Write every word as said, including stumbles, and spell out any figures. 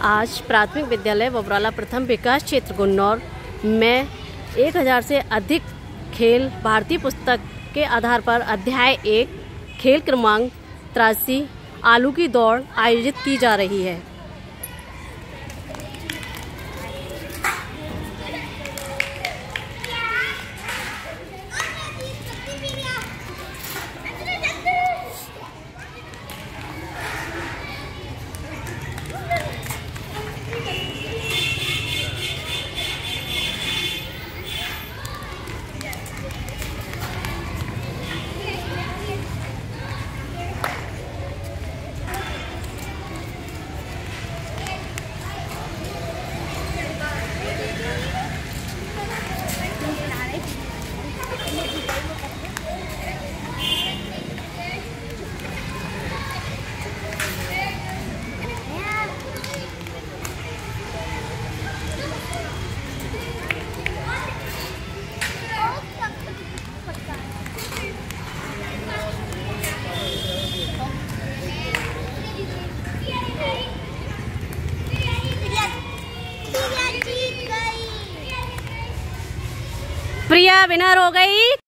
आज प्राथमिक विद्यालय वबराला प्रथम विकास क्षेत्र गुन्नौर में एक हज़ार से अधिक खेल भारतीय पुस्तक के आधार पर अध्याय एक खेल क्रमांक तिरासी आलू की दौड़ आयोजित की जा रही है। प्रिया विनर हो गई।